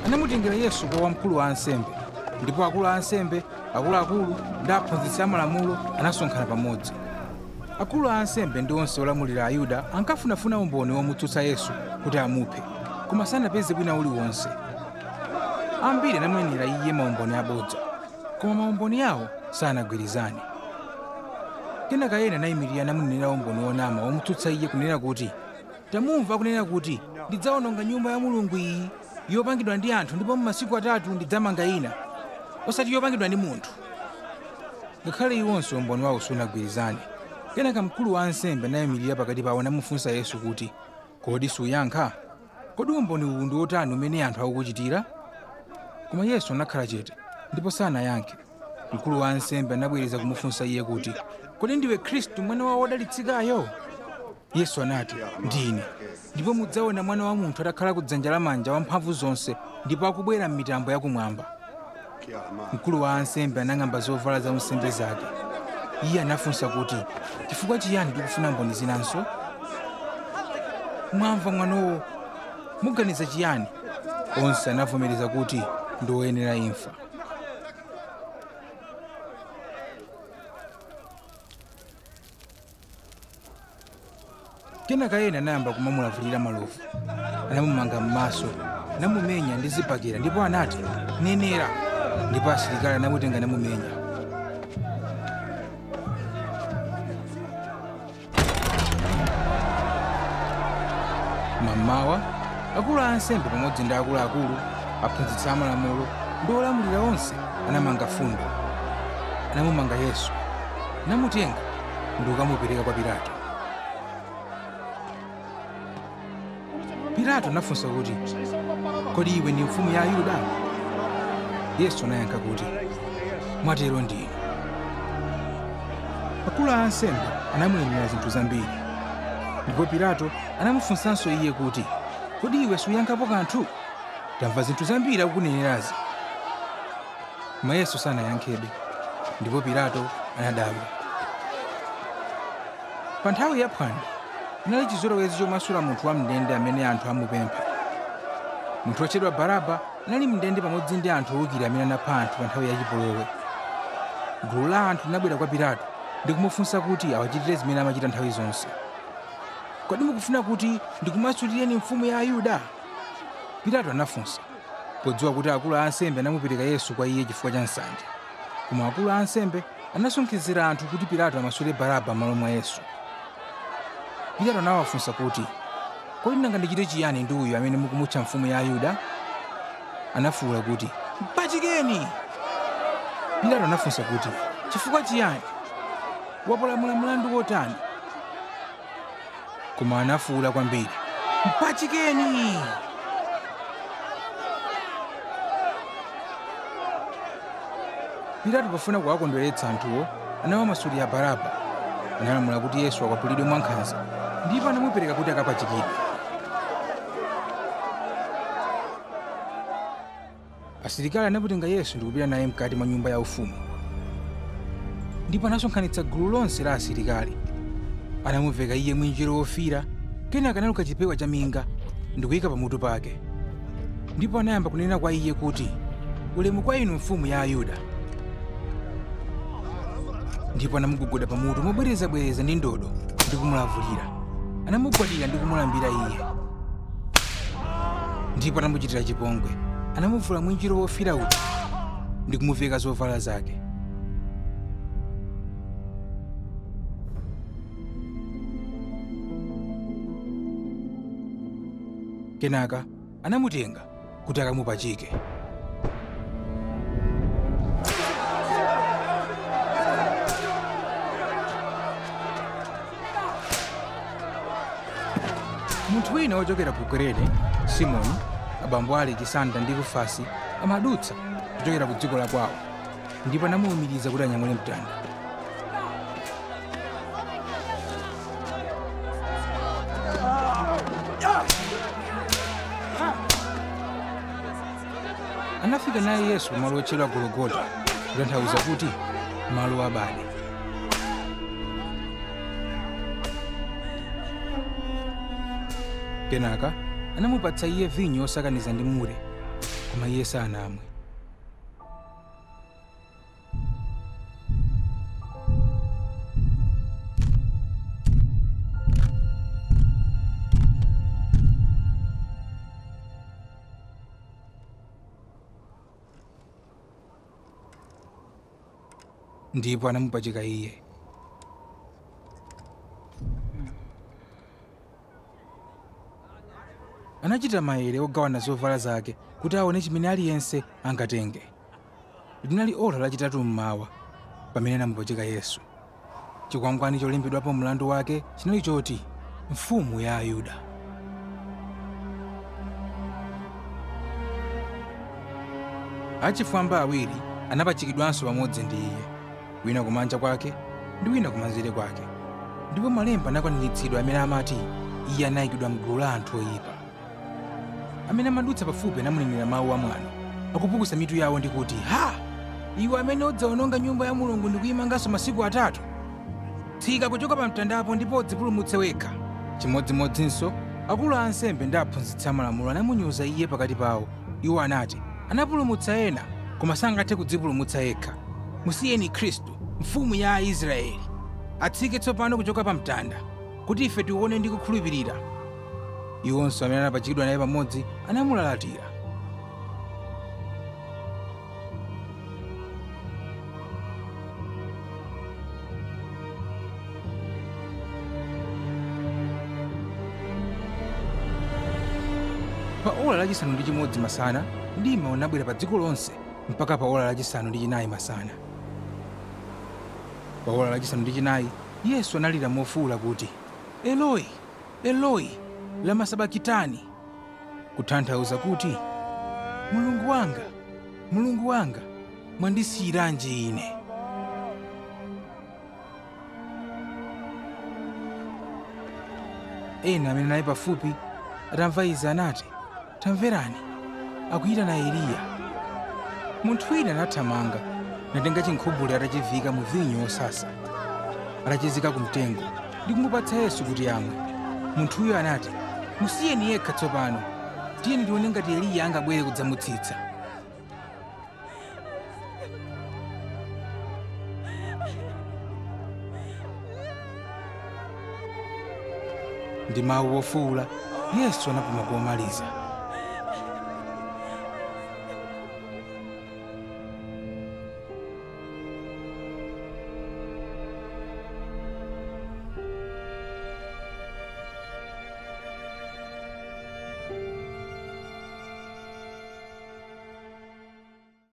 anamutengera Yesu kwa wamkulu wa ansembe, ndipo akulu a ansembe, akuluakulu ndi aphunzitsi amalamulo anasonkhana pamodzi. Akulu a ansembe ndi onse olamulira Ayuda ankafunafuna umboni womutsutsa Yesu kuti amuphe, koma sanapeze bwina uliwonse. Ambiri anamuyenera iye maumboni abodza, koma maumboni awo sanagwirizane. Kenaka ena anayimirira namunenera umboni wonama womutsutsa iye kunena kuti, tamumva kunena kuti ndidzawononga nyumba ya Mulungu iyi yopangidwa ndi anthu, ndipo m'masiku atatu ndidzamanga ina, osati yopangidwa ndi munthu. Ngakhale iwonso umboni wawo sunagwirizane. Kenaka mkulu wa ansembe anayimirira pakati pawo namufunsa Yesu kuti, kodi suyankha? Kodi umboni uwu ndi wotani umene anthu akukuchitira? Koma Yesu anakhala chete ndipo sanayankhe. Mkulu wa ansembe anabwereza kumufunsa iye kuti, kodi ndiwe Khristu, mwana wa wodalitsikayo? Yesu anati, ndine. Ndipo mudzaona Mwana wa Munthu atakhala kudzanja lamanja wamphamvu zonse ndipo akubwera m'mitambo yakumwamba. Mkulu wa ansembe anang'amba zovala za unsembe zake. Iye anafunsa kuti, chifukwa chiyani tikufuna mboni zinanso? Mwamva mwanowo, muganiza chiyani? Onse anavomereza kuti ndi woyenera imfa. Kenaka ena anayamba kumamulavulira malovu, anamumanga m'maso, namumenya ndi zibakera, ndipo anati, nenera, ndipo asilikali anamutenga namumenya. Mmawa, akulu a ansembe pamodzi ndi akuluakulu, aphunzitsi amalamulo ndi olamulira onse anamanga fundo. Anamumanga Yesu, namutenga ndi kukamupereka kwa Pilato. Pilato anafunsa kuti, kodi iwe ndi mfumu ya Ayuda? Yesu anayankha kuti, mwatero ndinu. Akulu a ansembe anamulemera zinthu zambiri, ndipo Pilato anamufunsanso iye kuti, kodi iwe suyankhapo kanthu? Tamva zinthu zambiri akukunenerazi. Koma Yesu sanayankhebe, ndipo Pilato anadabwa. Pa nthawi yaphwando, inali chizolowezi chomasula munthu wam'ndende amene anthu amupempha. Munthu wotchedwa Baraba anali m'ndende pamodzi ndi anthu owukira amene anapha anthu pa nthawi yachipolowe. Gulu la anthu linabwera kwa Pilato ndi kumufunsa kuti awachitire zimene amachita nthawi zonse. Kodi mukufuna kuti ndikumasulireni mfumu ya Ayuda? Pilato anafunsa, podziwa kuti akulu a ansembe anamupereka Yesu kwa iye chifukwa cha nsanje. Koma akulu a ansembe anasonkhezera anthu kuti Pilato amasule Baraba m'malo mwa Yesu. Pilato anawafunsa kuti, kodi nanga ndichite chiyani ndi uyu amene mukumutcha mfumu ya Ayuda? Anafuwula kuti, mpachikeni! Pilato anafunsa kuti, chifukwa chiyani? Wapolamula mlandu wotani? Koma anafuwula kwambiri, mpachikeni! Pilato pofuna kuwakondweretsa anthuwo, anawamasulira Baraba. Analamula kuti Yesu akwapulidwe mwankhanza, ndipo anamupereka kuti akapachikidwe. Asilikali anamutenga Yesu ndi kupita naye mkati mwa nyumba yaufumu. Ndipo anasonkhanitsa gulu lonse la asilikali. Anamuveka iye mwinjiro wofira, kenaka analuka chipewa cha minga ndi kuyika pamutu pake. Ndipo anayamba kunena kwa iye kuti, ulemu kwa inu mfumu ya Ayuda. Ndipo anamugogoda pamutu mobwerezabwereza ndi ndodo ndi kumulavulira. Anamugwadira ndi kumulambira iye. Ndipo anamuchitira chipongwe. Anamuvula mwinjiro wofira uja ndi kumuveka zovala zake. Kenaka anamutenga kuti akamupachike. Munthu wina wochokera ku Kurene, Simoni, abambo ake Alekisanda ndi Rufasi, amadutsa kuchokera ku dziko la kwawo, ndipo anamuwumiriza kuti anyamule mtanda. Anafika naye Yesu pamalo otchedwa Gologota, kutanthauza kuti malo abade. Kenaka anamupatsa iye vinyo osakaniza ndi mure, koma iye sanamwe. Ndipo anamupachika iye. Anachita maere ogawana zovala zake kuti aone chimene aliyense angatenge. Linali ora lachitatu mmawa pamene anamupachika Yesu. Chikwangwani cholembedwapo mlandu wake chinali choti mfumu ya Ayuda. Achifwamba awiri anapachikidwanso pamodzi ndi iye, wina kumanja kwake ndi wina kumanzere kwake. Ndipo malemba anakwaniritsidwa amene amati iye anayikidwa m'gulu la anthu oyipa. Amene amadutsa pafupi anamunenera mawu amwano, akupukusa mitu yawo ndi kuti, ha! Iwe amene udzawononga nyumba ya Mulungu ndi kuyimanganso masiku atatu, tsika kuchoka pa mtandapo ndipo udzipulumutse wekha. Chimodzimodzinso akulu a ansembe ndi aphunzitsi amalamulo anamunyoza iye pakati pawo. Iwo anati, anapulumutsa ena koma sangathe kudzipulumutsa yekha. Musiyeni Khristu, mfumu ya Aisraeli, atsike tsopano kuchoka pa mtanda kuti ife tione ndi kukhulupirira. Iwonso amene anapachikidwa naye pamodzi anamulalatira. Pa ola lachisanu ndi chimodzi masana, mdima unabwera pa dziko lonse mpaka pa ola lachisanu ndi chinayi masana. Pa ola lachisanu ndi chinayi, Yesu analira mofuwula kuti, Eloi, Eloi, lama sabakitani, kutanthauza kuti, Mulungu wanga, Mulungu wanga, mwandisiyiranji ine? Ena amene anali pafupi atamva izi anati, tamverani, akuyitana Eliya. Munthu wina anathamanga natenga chinkhobole atachivika mu vinyo wosasa, atachizika ku mtengo ndi kumupatsa Yesu kuti amwe. Munthuyo anati, musiyeni yekha tsopano, tiyeni tione ngati Eliya angabwere kudzamutsitsa. Ndi mawu ofuwula, Yesu anapuma komaliza.